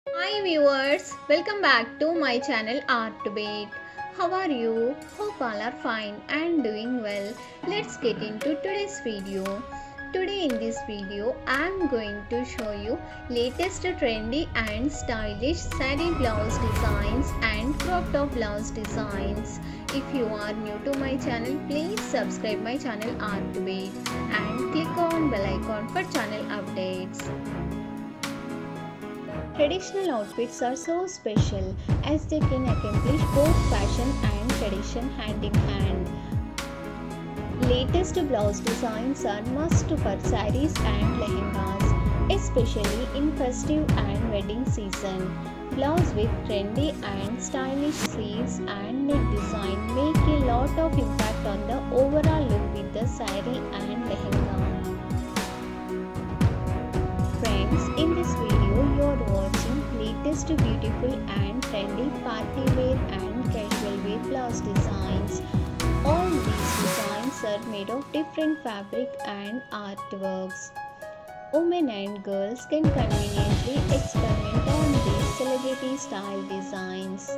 Hi viewers, welcome back to my channel Art Debate. How are you? Hope all are fine and doing well. Let's get into today's video. Today in this video, I am going to show you latest trendy and stylish sari blouse designs and crop top blouse designs. If you are new to my channel, please subscribe my channel Art Debate and click on bell icon for channel updates. Traditional outfits are so special as they can accomplish both fashion and tradition hand in hand. Latest blouse designs are must for saris and lehengas, especially in festive and wedding season. Blouse with trendy and stylish sleeves and neck design make a lot of impact on the overall look with the sari and lehenga. Friends, in this video you are watching latest beautiful and trendy party wear and casual wear blouse designs. All these designs are made of different fabric and artworks. Women and girls can conveniently experiment on these celebrity style designs.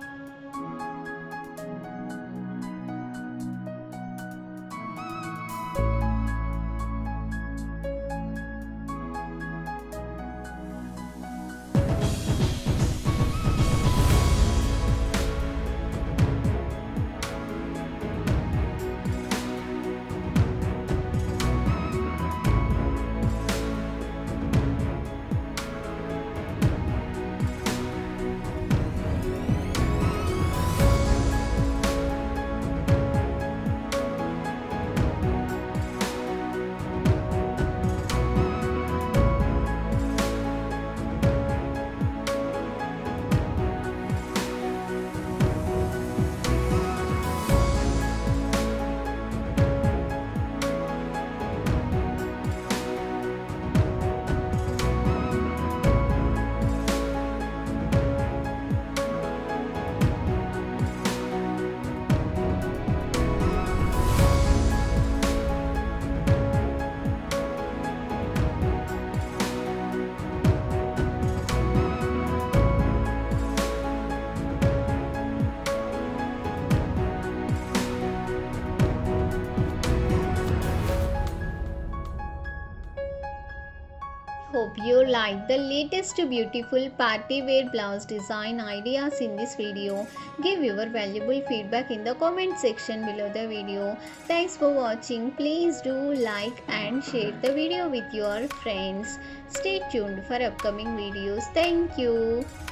Hope you like the latest beautiful party wear blouse design ideas in this video. Give your valuable feedback in the comment section below the video. Thanks for watching. Please do like and share the video with your friends. Stay tuned for upcoming videos. Thank you.